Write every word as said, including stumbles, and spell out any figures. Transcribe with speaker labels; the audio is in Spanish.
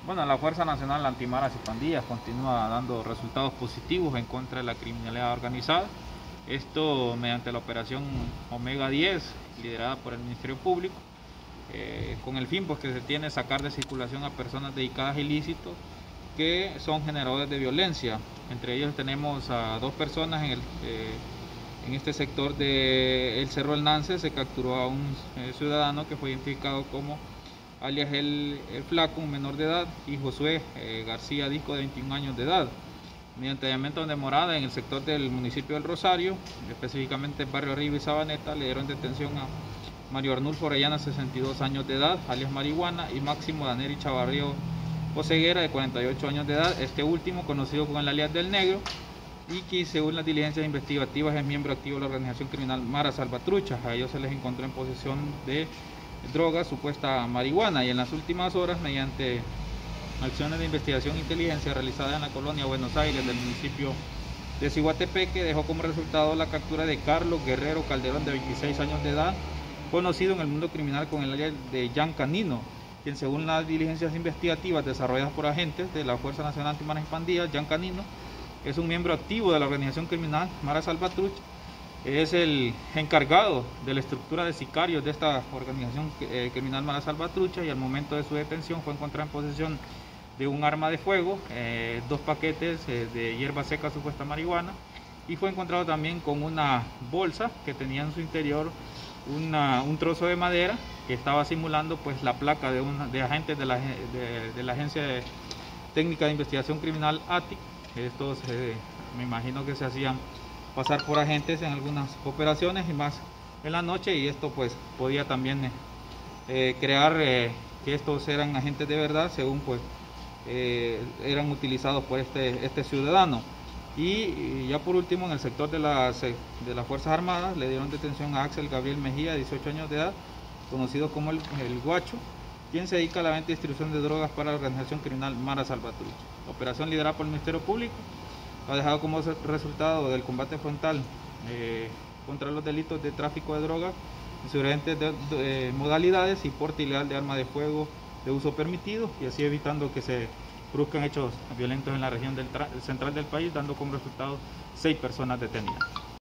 Speaker 1: Bueno, la Fuerza Nacional Antimaras y Pandillas continúa dando resultados positivos en contra de la criminalidad organizada. Esto mediante la operación Omega diez, liderada por el Ministerio Público, eh, con el fin pues, que se tiene sacar de circulación a personas dedicadas a ilícitos que son generadores de violencia. Entre ellos tenemos a dos personas en, el, eh, en este sector de El Cerro El Nance. Se capturó a un eh, ciudadano que fue identificado como alias el, el Flaco, un menor de edad, y Josué eh, García Disco, de veintiún años de edad. Mediante allanamiento de morada en el sector del municipio del Rosario, específicamente el barrio Arriba y Sabaneta, le dieron detención a Mario Arnulfo Orellana, sesenta y dos años de edad, alias Marihuana, y Máximo Daneri Chavarrío Oseguera, de cuarenta y ocho años de edad, este último conocido con el alias del Negro, y que según las diligencias investigativas es miembro activo de la organización criminal Mara Salvatrucha. A ellos se les encontró en posesión de droga, supuesta marihuana, y en las últimas horas, mediante acciones de investigación e inteligencia realizadas en la colonia Buenos Aires del municipio de Ciguatepeque, dejó como resultado la captura de Carlos Guerrero Calderón, de veintiséis años de edad, conocido en el mundo criminal con el alias de Jan Canino, quien según las diligencias investigativas desarrolladas por agentes de la Fuerza Nacional Antimaras y Pandillas, Jan Canino es un miembro activo de la organización criminal Mara Salvatrucha. Es el encargado de la estructura de sicarios de esta organización eh, criminal Mara Salvatrucha, y al momento de su detención fue encontrado en posesión de un arma de fuego, eh, dos paquetes eh, de hierba seca supuesta marihuana, y fue encontrado también con una bolsa que tenía en su interior una, un trozo de madera que estaba simulando pues la placa de, una, de agentes de la, de, de la Agencia de Técnica de Investigación Criminal A T I. Estos eh, me imagino que se hacían pasar por agentes en algunas operaciones y más en la noche, y esto pues podía también eh, crear eh, que estos eran agentes de verdad, según pues eh, eran utilizados por este, este ciudadano. Y, y ya por último, en el sector de las, de las Fuerzas Armadas le dieron detención a Axel Gabriel Mejía, de dieciocho años de edad, conocido como el, el Guacho, quien se dedica a la venta y distribución de drogas para la organización criminal Mara Salvatrucha. La operación liderada por el Ministerio Público ha dejado como resultado del combate frontal eh, contra los delitos de tráfico de drogas en sus diferentes de, de, modalidades y porte ilegal de arma de fuego de uso permitido, y así evitando que se produzcan hechos violentos en la región del central del país, dando como resultado seis personas detenidas.